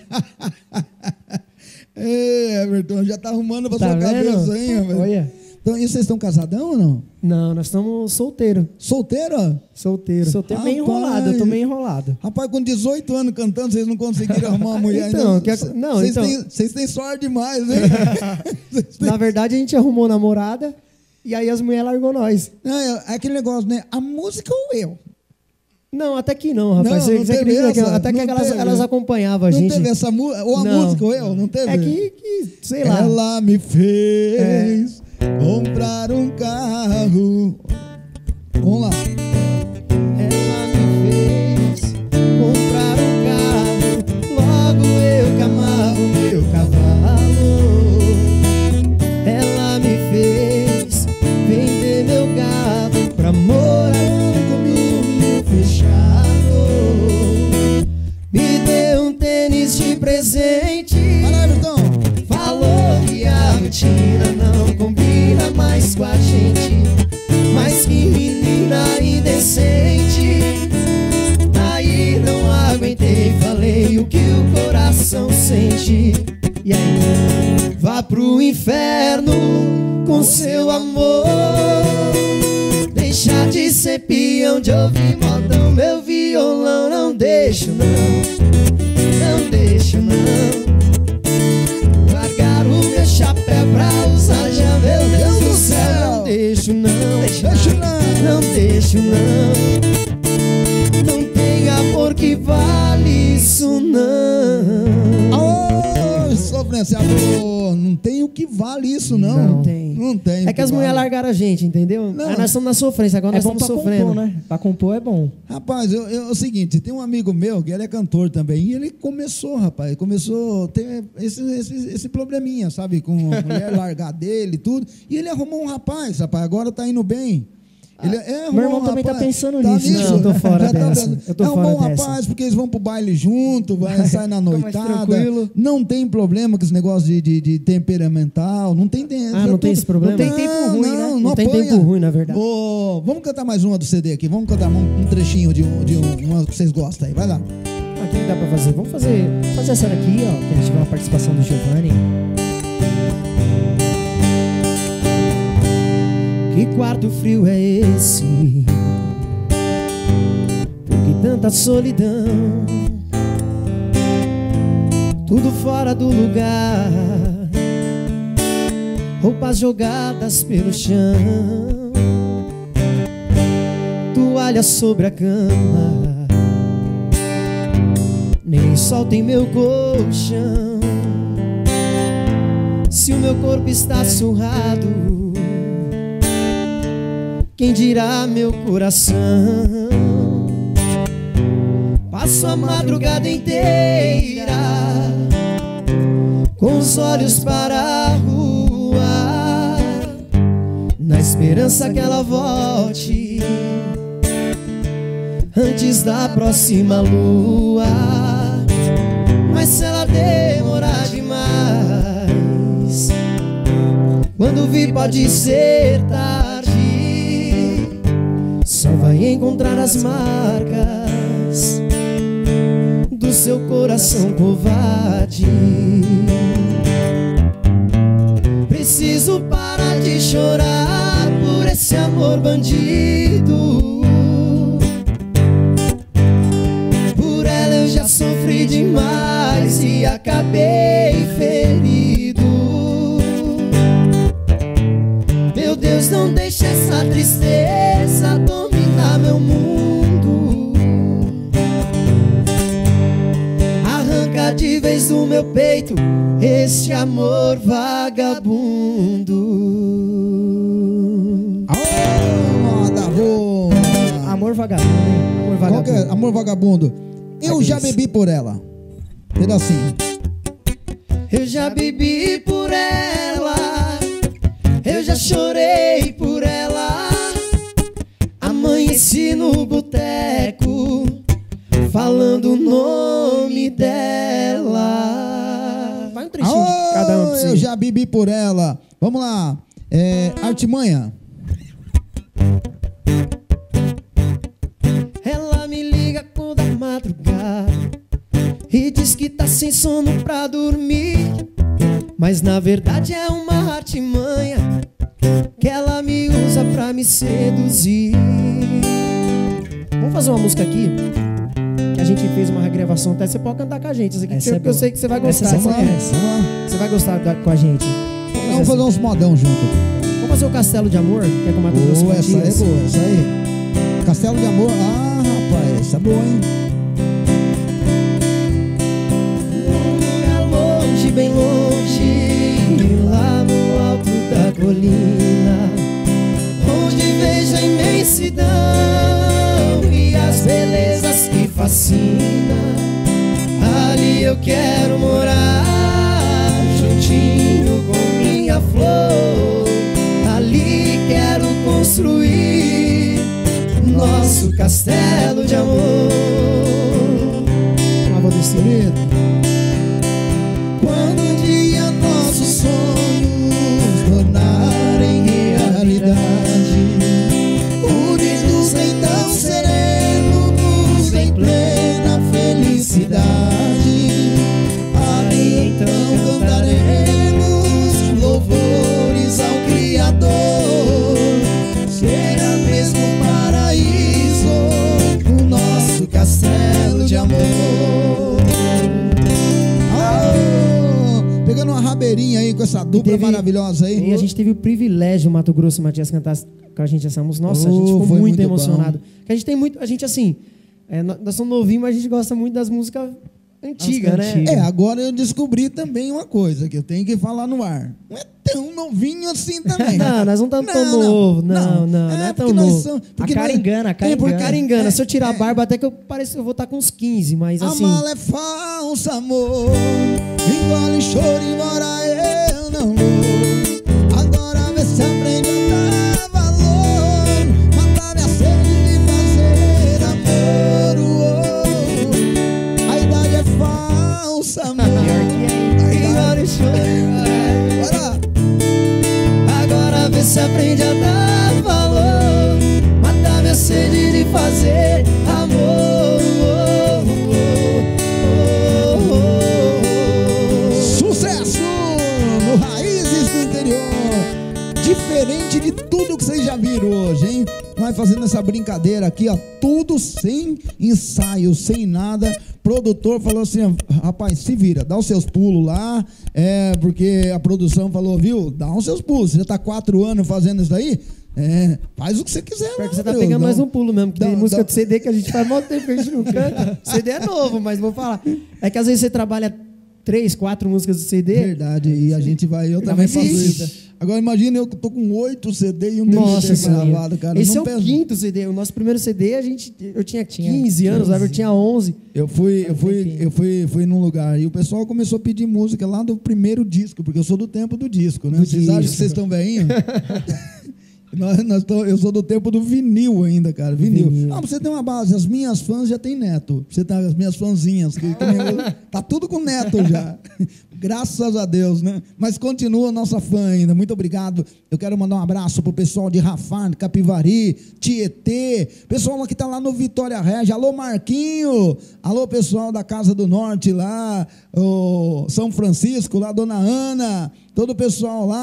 Ei, Everton, já tá arrumando pra Tá sua vendo? cabeça, hein, rapaz? Olha. Então, e vocês estão casadão ou não? Não, nós estamos solteiros. Solteiro? Solteiro. Solteiro meio Rapaz. enrolado, eu tô meio enrolado. Rapaz, com dezoito anos cantando, vocês não conseguiram arrumar uma mulher Então, ainda. quer- Cê- não, vocês então- têm- Vocês têm sorte demais, hein? Vocês têm- Na verdade, a gente arrumou namorada e aí as mulheres largou nós. Não, é é aquele negócio, né? A música ou eu? Não, até que não, rapaz. Não, Você, não você teve acredita que essa? até que Não elas, teve. elas acompanhavam a Não gente. teve essa música? Ou a Não. música ou eu? Não teve? É que, que, sei lá. Ela me fez comprar um carro. Vamos lá. Ela me fez comprar um carro, logo eu que amava o meu cavalo. Ela me fez vender meu gado pra morar comigo fechado. Me deu um tênis de presente. Vai lá, Everton. Falou que a rotina não combina mais com a gente. Mas que menina indecente. Aí não aguentei, falei o que o coração sente. E aí, vá pro inferno com seu amor. Deixa de ser peão, de ouvir modão. Meu violão não deixo não, não deixo não. Largar o meu chapéu pra usar já, meu Deus do céu. Não deixo não, Deixa não. não deixo não. Não tem amor que vale isso não. Ô, sofrência, amor. Não tem o que vale isso, não. Não tem. Não tem. É que as mulheres largaram a gente, entendeu? Não. Aí nós estamos na sofrência, agora É nós bom estamos pra sofrendo. compor, né? Pra compor é bom. Rapaz, eu, eu- é o seguinte, tem um amigo meu que ele é cantor também, e ele começou, rapaz, começou a ter esse, esse, esse probleminha, sabe, com a mulher largar dele e tudo, e ele arrumou um rapaz, rapaz, agora tá indo bem. Ele é, arrumou meu irmão um também tá rapaz- pensando nisso. Não, eu tô fora Já tá dessa. vendo? Eu tô arrumou fora um dessa. rapaz, porque eles vão pro baile junto, vai sair na mais noitada, tranquilo. não tem problema com esse negócio de, de, de temperamental, não tem... tem Ah, não tem esse problema? Não Não tem tempo ruim, né? Não tem apanha. tempo ruim, na verdade. Ô, vamos cantar mais uma do C D aqui, vamos cantar um, um trechinho de, um, de um, uma que vocês gostam aí, vai lá. Ah, o que que dá pra fazer? Vamos fazer, fazer essa daqui, ó, que a gente vê uma participação do Giovanni. Que quarto frio é esse? Por que tanta solidão? Tudo fora do lugar, roupas jogadas pelo chão, toalha sobre a cama, nem sol tem meu colchão. Se o meu corpo está surrado, quem dirá meu coração? Passo a madrugada inteira com os olhos para a rua, na esperança que ela volte antes da próxima lua. Mas se ela demorar demais, quando vir pode ser tarde, só vai encontrar as marcas do seu coração covarde. Preciso parar de chorar por esse amor bandido. Por ela eu já sofri demais e acabei ferido. Meu Deus, não deixe essa tristeza dominar meu mundo. Arranca de vez do meu peito este amor vagabundo. Oh, moda boa. Amor vagabundo, hein? Amor Qual vagabundo. que é? Amor vagabundo. Eu Aqui já isso. bebi por ela. Pedacinho. Eu já bebi por ela, eu já chorei por ela, amanheci no boteco falando o nome dela. Vai um trechinho de cada um pra você. Eu já bebi por ela. Vamos lá. É, Artimanha. Ela me liga toda madrugada e diz que tá sem sono pra dormir, mas na verdade é uma artimanha que ela me usa pra me seduzir. Vamos fazer uma música aqui que a gente fez uma regravação até. Você pode cantar com a gente. Essa aqui, Essa que eu, é que eu boa. sei que você vai Essa gostar. você Você, conhece. Vamos lá. você vai gostar da- com a gente. Vamos fazer uns modão junto. Vamos fazer o Castelo de Amor, que é com o Mato Grosso Oh, essa aí é Matias. boa, essa aí. Castelo de Amor. Ah, rapaz, essa é boa, hein? Um lugar longe, bem longe, lá no alto da colina, onde vejo a imensidão e as belezas que fascinam. Ali eu quero morar, juntinho com minha flor. Ali quero construir nosso castelo de amor. Uma avó desse Bonito. Quando um dia nossos sonhos tornarem realidade, unidos então seremos em plena felicidade. Ali então cantaremos louvores ao Criador. Será mesmo um paraíso o nosso castelo de amor. Ah, pegando uma rabeirinha aí com essa dupla teve- maravilhosa aí. E a gente teve o privilégio, o Mato Grosso Matias, cantar com a gente essa música. Nossa, a Oh, gente ficou foi muito, muito emocionado. Porque a gente tem muito. A gente, assim, é, nós nós somos novinhos, mas a gente gosta muito das músicas antigas, né? antigas. É, agora eu descobri também uma coisa que eu tenho que falar no ar. Não é tão novinho assim também. Não, nós não estamos tão novos. Não, não, não é tão porque nós novo. somos- A porque cara nós- engana, a cara É, porque- engana. A cara engana. é, Se eu tirar a é. barba, até que eu pareço que eu vou estar com uns quinze, mas assim. Amar é falso amor, engole choro embora eu não vou. Agora vê se aprende a dar valor, matar minha sede de fazer amor. Oh, a idade é falsa amor. A idade é choro. Bora. Agora vê se aprende a dar valor, matar minha sede de fazer amor. Oh, oh, oh, oh. Sucesso no Raízes do Interior. Diferente de tudo que vocês já viram hoje, hein? Nós fazendo essa brincadeira aqui, ó, tudo sem ensaio, sem nada. Produtor falou assim, rapaz, se vira, dá os seus pulos lá, é, porque a produção falou, viu, dá os seus pulos. Você já tá quatro anos fazendo isso daí? É, faz o que você quiser. Pior lá, que você tá meu, pegando dá mais um pulo mesmo, que dá- tem música dá- de C D que a gente faz muito tempo que a gente não canta. C D é novo, mas vou falar. É que às vezes você trabalha três, quatro músicas do C D. Verdade, e a gente vai, eu também faço visita. isso. Agora imagina eu que tô com oito C D e um Nossa D V D Senhora. gravado, cara. Esse é Não o penso- quinto C D. O nosso primeiro C D, a gente, eu tinha Tinha quinze anos, o Everton tinha onze. Eu fui, eu fui, eu fui, fui num lugar e o pessoal começou a pedir música lá do primeiro disco, porque eu sou do tempo do disco, né? Do Vocês acham que disco. vocês estão veinhos? Nós, nós tô- eu sou do tempo do vinil ainda, cara. Vinil. Vinil. Ah, você tem uma base. As minhas fãs já tem neto. Você tá, as minhas fãzinhas. Que, que nem- tá tudo com neto já. Graças a Deus, né? Mas continua a nossa fã ainda. Muito obrigado. Eu quero mandar um abraço pro pessoal de Rafar, Capivari, Tietê. Pessoal que tá lá no Vitória Régia. Alô, Marquinho. Alô, pessoal da Casa do Norte lá. O São Francisco, lá, Dona Ana. Todo o pessoal lá.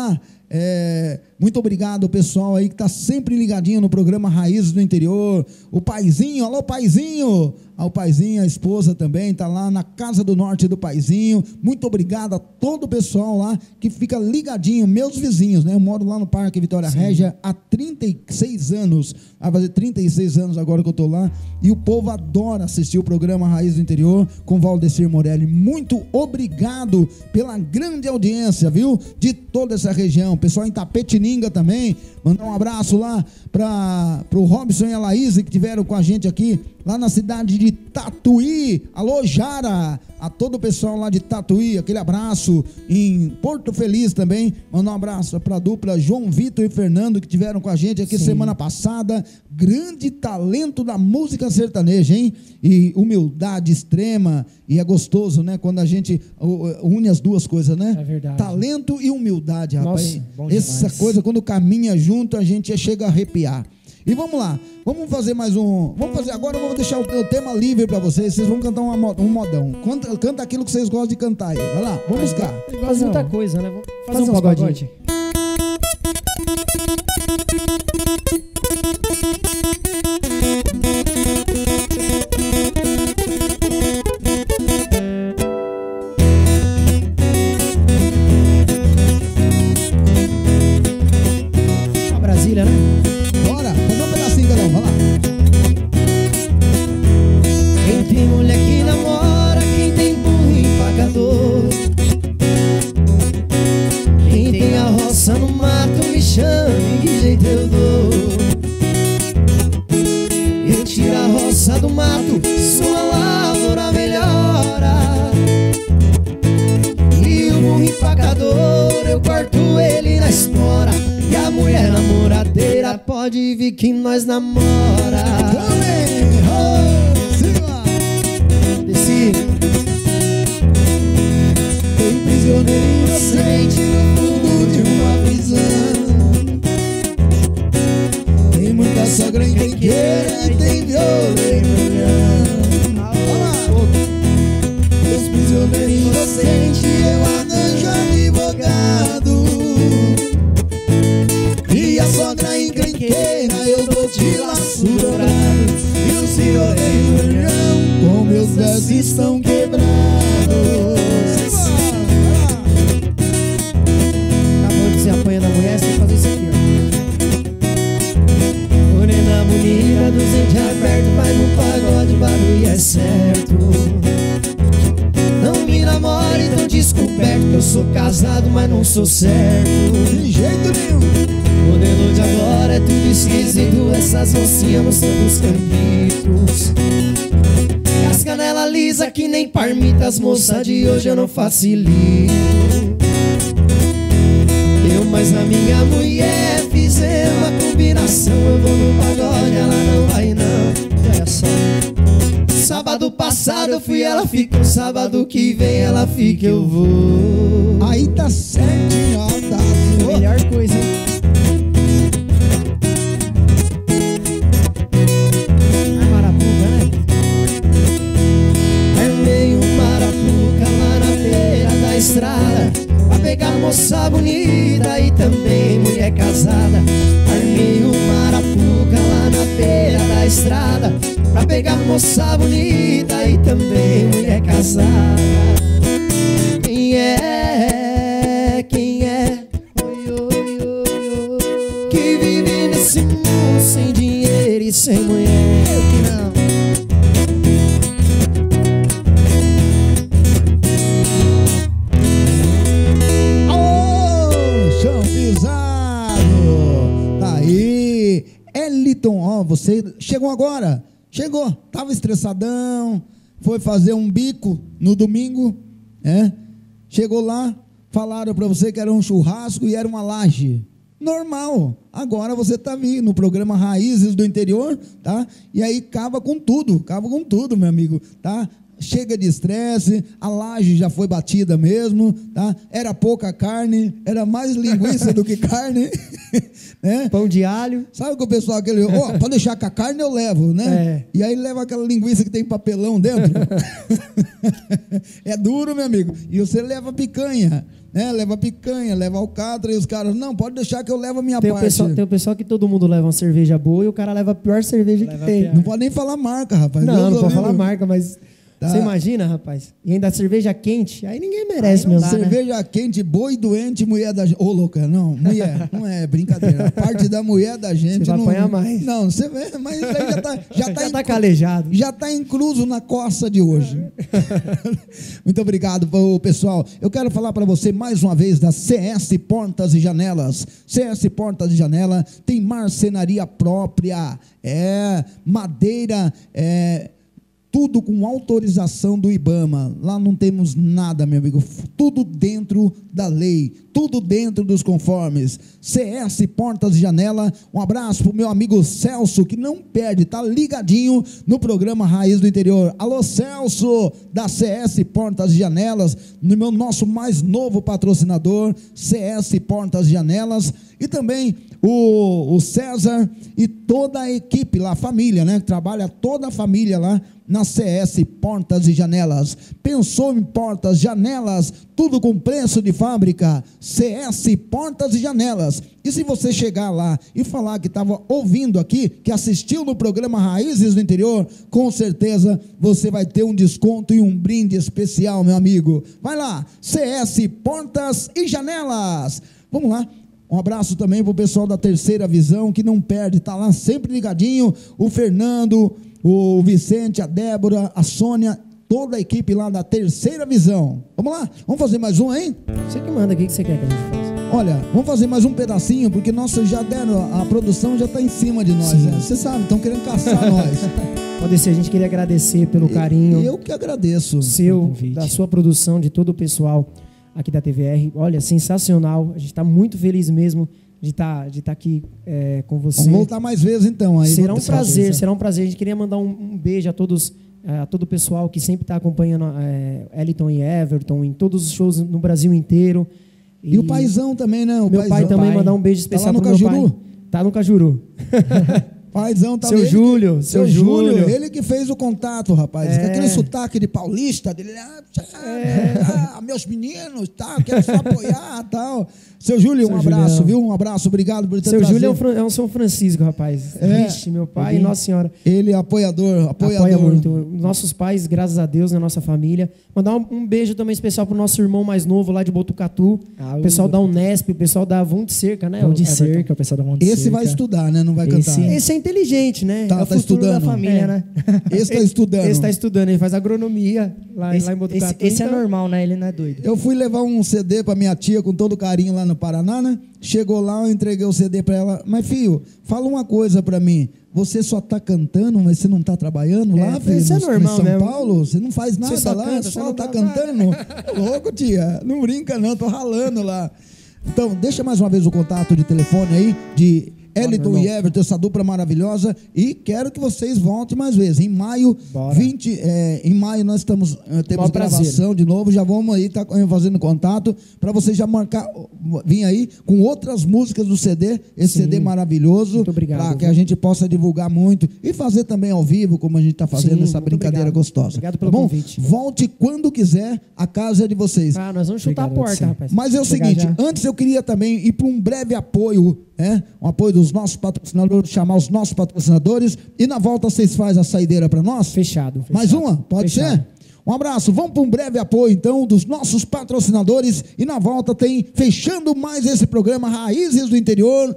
É, muito obrigado, pessoal aí que está sempre ligadinho no programa Raízes do Interior. O Paizinho, alô Paizinho. Ah, o Paizinho, a esposa também está lá na Casa do Norte do Paizinho. Muito obrigado a todo o pessoal lá que fica ligadinho, meus vizinhos, né? Eu moro lá no Parque Vitória Sim. Régia há trinta e seis anos, vai fazer trinta e seis anos agora que eu estou lá, e o povo adora assistir o programa Raiz do Interior com Valdecir Morelli. Muito obrigado pela grande audiência, viu? De toda essa região, pessoal em Tapetininga também, mandar um abraço lá para o Robson e a Laís que tiveram com a gente aqui, lá na cidade de Tatuí. Alô Jara, a todo o pessoal lá de Tatuí, aquele abraço. Em Porto Feliz também, mandar um abraço para a dupla João Vitor e Fernando que tiveram com a gente aqui Sim. semana passada. Grande talento da música sertaneja, hein? E humildade extrema, e é gostoso, né? Quando a gente une as duas coisas, né? É verdade. Talento e humildade, rapaz. Nossa, bom Essa demais. coisa, quando caminha junto, a gente chega a arrepiar. E vamos lá, vamos fazer mais um. Vamos fazer agora, eu vou deixar o, o tema livre para vocês. Vocês vão cantar uma, um modão. Canta, canta aquilo que vocês gostam de cantar aí. Vai lá, vamos buscar. Faz muita coisa, né? Vamos fazer, fazer um pagodinho. pagode. A Brasília, né? Bora, fazer um pedacinho, galera. Vai lá. Quem tem mulher que namora, quem tem burro empacador, quem tem a roça no mato, me chame, que jeito eu dou. Eu tiro a roça do mato, sua lavoura melhora. E o burro empacador, eu corto ele na espora. E a mulher namoradeira, pode vir que nós namora. Amém! Oh, cima! Desci. Tem prisioneiro inocente no fundo de uma prisão. Tem muita sogra encrenqueira e tem violeiro olhando. Os prisioneiros inocentes eu arranjo advogado. E a sogra encrenqueira eu dou de laço dourado. E os violeiros olhando com meus versos estão quebrados. Acabou de ser apanha da mulher, você tem que fazer isso aqui, ó. Morena bonita, dos dentes abertos, vai no pagode, barulho é certo. Não me namore tão descoberto, que eu sou casado, mas não sou certo. De jeito nenhum. Modelo de agora é tudo esquisito, essas mocinhas não são dos campitos. E as canela lisa que nem parmitas, moça de hoje eu não facilito. Eu mais a minha mulher fizemos uma combinação. Eu vou no pagode, ela não vai não. Olha só. Sábado passado eu fui, ela ficou. Sábado que vem ela fica, eu vou. Aí tá certinho, ó, tá. Melhor coisa, hein? Marapuca, né? Armei um marapuca lá na beira da estrada, pra pegar moça bonita e também mulher casada. Armei um marapuca lá na beira da estrada, pra pegar moça bonita e também mulher casada. Quem é, quem é, oi, oi, oi, oi, que vive nesse mundo sem dinheiro e sem mulher? Eu que não. Ô, chão pisado! Tá aí. Eliton, ó, você chegou agora. Chegou, tava estressadão, foi fazer um bico no domingo, é? Chegou lá, falaram para você que era um churrasco e era uma laje. Normal. Agora você está vindo no programa Raízes do Interior, tá? E aí cava com tudo, cava com tudo, meu amigo, tá? Chega de estresse, a laje já foi batida mesmo, tá? Era pouca carne, era mais linguiça do que carne. né? Pão de alho. Sabe que o pessoal, aquele, ó, oh, pode deixar com a carne eu levo, né? É. E aí leva aquela linguiça que tem papelão dentro. É duro, meu amigo. E você leva picanha, né? Leva picanha, leva alcatra, e os caras, não, pode deixar que eu levo a minha Tem o, parte. pessoal, tem o pessoal que todo mundo leva uma cerveja boa e o cara leva a pior cerveja Leva que tem. pior. Não pode nem falar marca, rapaz. Não, Deus não pode livre. falar marca, mas Tá. você imagina, rapaz? E ainda cerveja quente, aí ninguém merece Aí não mesmo. dá, né? Cerveja quente, boi doente, mulher da gente. Ô, louca, não, mulher, não é brincadeira. A parte da mulher da gente Você vai não. apanhar mais. Não, você vê, mas isso aí já tá, já tá, Já tá inclu- calejado. já tá incluso na coça de hoje. Muito obrigado, pô, pessoal. Eu quero falar para você mais uma vez da C S Portas e Janelas. C S Portas e Janela tem marcenaria própria, é madeira, é. Tudo com autorização do IBAMA. Lá não temos nada, meu amigo. Tudo dentro da lei. Tudo dentro dos conformes. C S Portas e Janela. Um abraço pro meu amigo Celso, que não perde, tá ligadinho no programa Raiz do Interior. Alô, Celso, da C S Portas e Janelas, no meu nosso mais novo patrocinador, C S Portas e Janelas. E também o, o César e toda a equipe lá, a família, né? Trabalha toda a família lá na C S Portas e Janelas. Pensou em portas, janelas, tudo com preço de fábrica? C S Portas e Janelas. E se você chegar lá e falar que estava ouvindo aqui, que assistiu no programa Raízes do Interior, com certeza você vai ter um desconto e um brinde especial, meu amigo. Vai lá, C S Portas e Janelas. Vamos lá. Um abraço também para o pessoal da Terceira Visão, que não perde, está lá sempre ligadinho. O Fernando, o Vicente, a Débora, a Sônia, toda a equipe lá da Terceira Visão. Vamos lá? Vamos fazer mais um, hein? Você que manda, o que que você quer que a gente faça? Olha, vamos fazer mais um pedacinho, porque nossa, já deram, a produção já está em cima de nós, né? Você sabe, estão querendo caçar nós. Pode ser, a gente queria agradecer pelo carinho. E eu que agradeço. Seu, da sua produção, de todo o pessoal aqui da T V R. Olha, sensacional. A gente está muito feliz mesmo de estar tá, de tá aqui é, com você. Vamos voltar mais vezes então. Aí será um vou- prazer, será um prazer. A gente queria mandar um, um beijo a todos, a todo o pessoal que sempre está acompanhando é, Eliton e Everton em todos os shows no Brasil inteiro. E, o paizão também, né? O meu paizão. pai também, Pai. mandar um beijo Tá especial lá no pro meu Cajuru? pai. Tá no Cajuru. Paizão tá Seu ele- Júlio, seu Júlio. ele que fez o contato, rapaz. É. Com aquele sotaque de paulista, dele, ah, ah, ah, meus meninos, tá, quero só apoiar, tal. Seu Júlio, um Seu abraço, Julião. viu? Um abraço, obrigado por ter Seu trazido. Júlio é um, Fran- é um São Francisco, rapaz. É. Vixe, meu pai, Ele- Nossa Senhora. Ele é apoiador, apoiador. Apoia muito. Nossos pais, graças a Deus, na nossa família. Mandar um, um beijo também especial pro nosso irmão mais novo lá de Botucatu. Ah, o pessoal o- da Unesp, o pessoal da Vão de Cerca, né? Mão de Everton? Cerca, o pessoal da Mão de Esse Cerca. vai estudar, né? Não vai Esse- cantar. Esse é inteligente, né? Tá, é o tá futuro estudando. da família, É. né? Esse tá estudando. Esse tá estudando, ele faz agronomia lá, Esse, lá em esse, Botucatu. esse é então- normal, né? Ele não é doido. Eu fui levar um C D pra minha tia com todo carinho lá no Paraná, né? Chegou lá, eu entreguei o C D pra ela. Mas, filho, fala uma coisa pra mim. Você só tá cantando, mas você não tá trabalhando lá, É, filho? isso é no- normal em São mesmo. Paulo? Você não faz nada só lá, canta, você só não tá tá cantando. Ô, louco, tia. Não brinca não, tô ralando lá. Então, deixa mais uma vez o contato de telefone aí, de Eliton meu e irmão. Everton, essa dupla maravilhosa, e quero que vocês voltem mais vezes. Em maio, Bora. vinte, é, em maio nós estamos, eh, temos Maior prazer. gravação de novo, já vamos aí estar fazendo contato para você já marcar, vir aí com outras músicas do C D, esse Sim. C D maravilhoso, Muito obrigado, para que viu? a gente possa divulgar muito e fazer também ao vivo, como a gente está fazendo Sim, essa muito brincadeira obrigado. gostosa. Obrigado Tá pelo bom? convite. Volte quando quiser, a casa é de vocês. Ah, nós vamos chutar Obrigado, a porta, sim. rapaz. Mas é o Chegar seguinte, já. antes eu queria também ir para um breve apoio, né? Um apoio dos nossos patrocinadores, chamar os nossos patrocinadores, e na volta vocês fazem a saideira para nós? Fechado, fechado. Mais uma? Pode Fechado. ser? Um abraço, vamos para um breve apoio então dos nossos patrocinadores, e na volta tem, fechando mais esse programa Raízes do Interior,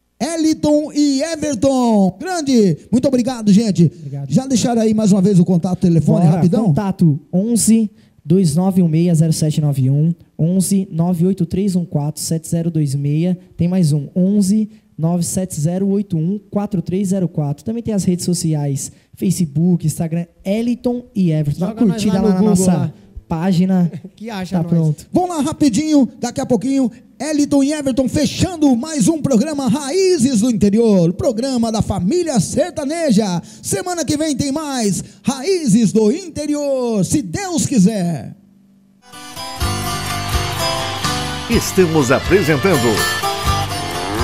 Eliton e Everton. Grande, muito obrigado, gente. Obrigado. Já deixaram aí mais uma vez o contato, telefone, Bora, rapidão? Contato onze, dois nove um seis, zero sete nove um, onze, nove oito três um quatro, sete zero dois seis. Tem mais um, onze, nove sete zero oito um, quatro três zero quatro. Também tem as redes sociais, Facebook, Instagram, Eliton e Everton. Dá uma Joga nós curtida lá lá, no na Google, nossa lá. página. Que acha Tá nós? pronto. Vamos lá rapidinho, daqui a pouquinho, Eliton e Everton fechando mais um programa Raízes do Interior, programa da família sertaneja. Semana que vem tem mais Raízes do Interior, se Deus quiser. Estamos apresentando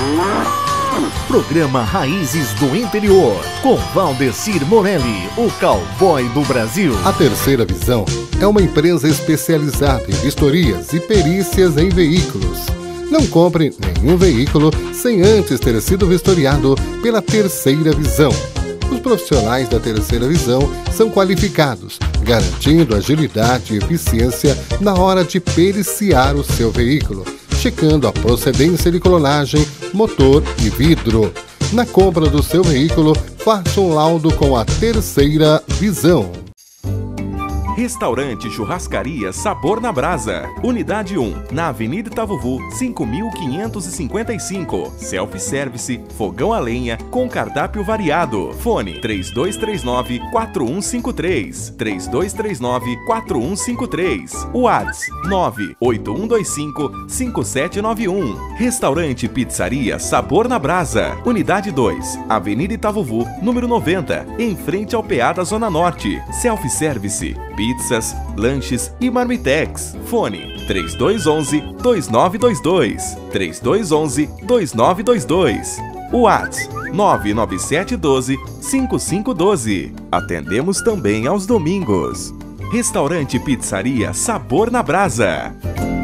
Programa Raízes do Interior, com Valdecir Morelli, o cowboy do Brasil. A Terceira Visão é uma empresa especializada em vistorias e perícias em veículos. Não compre nenhum veículo sem antes ter sido vistoriado pela Terceira Visão. Os profissionais da Terceira Visão são qualificados, garantindo agilidade e eficiência na hora de periciar o seu veículo, checando a procedência de clonagem, motor e vidro. Na compra do seu veículo, faça um laudo com a Terceira Visão. Restaurante Churrascaria Sabor na Brasa. Unidade um, na Avenida Itavuvu, cinco mil quinhentos e cinquenta e cinco. Self-service, fogão a lenha, com cardápio variado. Fone três dois três nove, quatro um cinco três. três dois três nove, quatro um cinco três. WhatsApp nove oito um dois cinco, cinco sete nove um. Restaurante Pizzaria Sabor na Brasa. Unidade dois, Avenida Itavuvu, número noventa, em frente ao P A da Zona Norte. Self-service, pizzas, lanches e marmitex. Fone três dois um um, dois nove dois dois. três dois um um, dois nove dois dois. WhatsApp nove nove sete um dois, cinco cinco um dois. Atendemos também aos domingos. Restaurante Pizzaria Sabor na Brasa.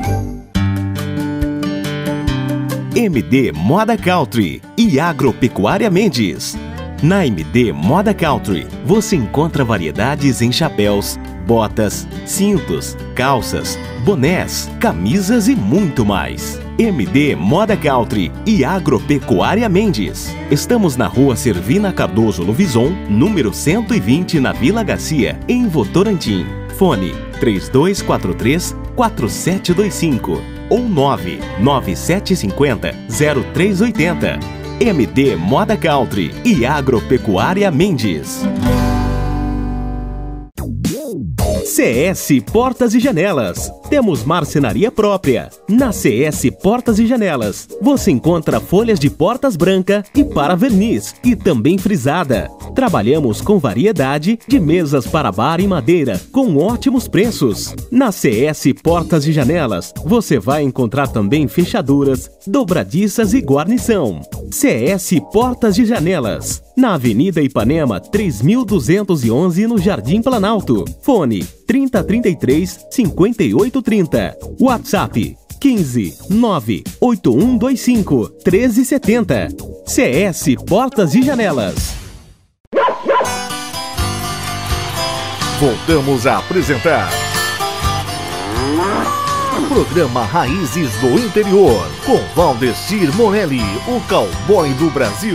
M D Moda Country e Agropecuária Mendes. Na M D Moda Country, você encontra variedades em chapéus, botas, cintos, calças, bonés, camisas e muito mais. M D Moda Country e Agropecuária Mendes. Estamos na Rua Servina Cardoso no Vison, número cento e vinte, na Vila Garcia, em Votorantim. Fone três dois quatro três, quatro sete dois cinco ou nove nove sete cinco zero, zero três oito zero. M D Moda Country e Agropecuária Mendes. C S Portas e Janelas. Temos marcenaria própria. Na C S Portas e Janelas, você encontra folhas de portas branca e para verniz e também frisada. Trabalhamos com variedade de mesas para bar e madeira com ótimos preços. Na C S Portas e Janelas, você vai encontrar também fechaduras, dobradiças e guarnição. C S Portas e Janelas, na Avenida Ipanema três mil duzentos e onze, no Jardim Planalto. Fone trinta, trinta e três, cinquenta e oito, trinta. WhatsApp quinze, nove oito um dois cinco, treze setenta. C S Portas e Janelas. Voltamos a apresentar Programa Raízes do Interior, com Valdecir Morelli, o cowboy do Brasil.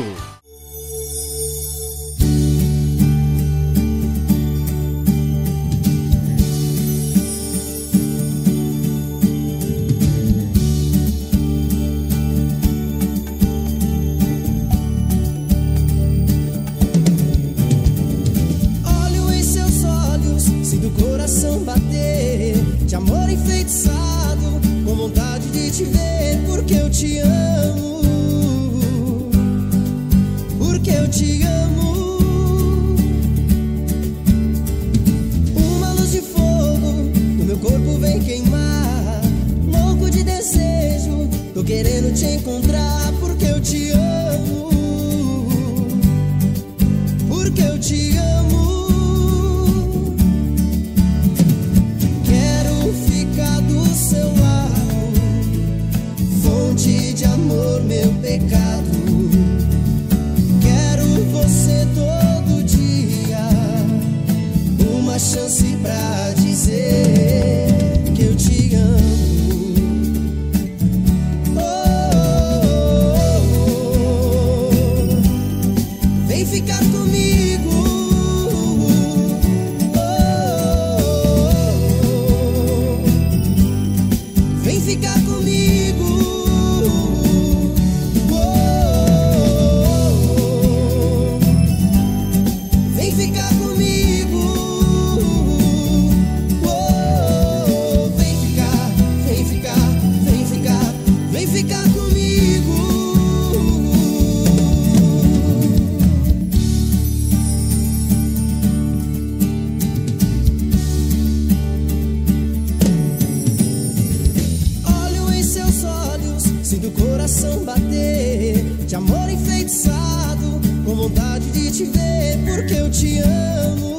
Sinto o coração bater, de amor enfeitiçado, com vontade de te ver, porque eu te amo,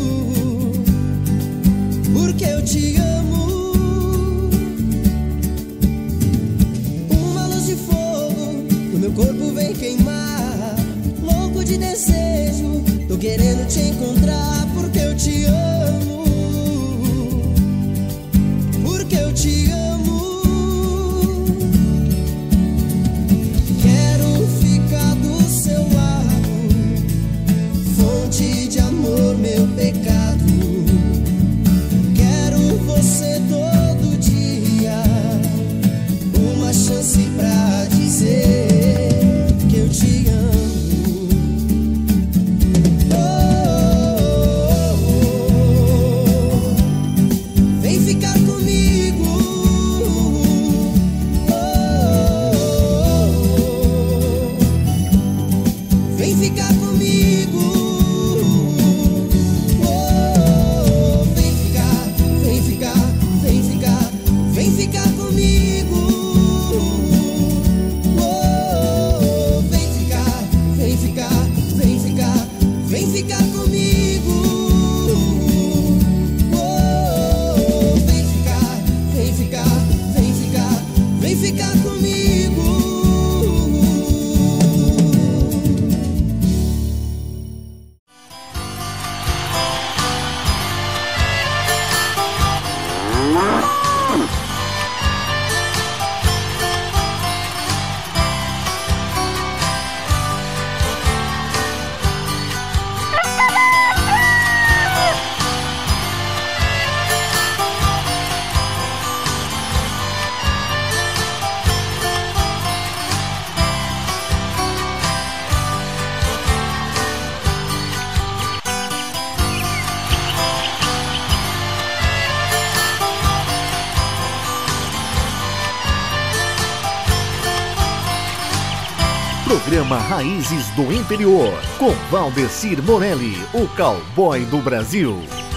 porque eu te amo. Uma luz de fogo no meu corpo vem queimar, louco de desejo, tô querendo te encontrar, porque eu te amo, porque eu te amo. Quero ficar do seu lado, fonte de amor, meu pecado. Quero você todo dia, uma chance pra dizer que eu te amo. Programa Raízes do Interior, com Valdecir Morelli, o cowboy do Brasil.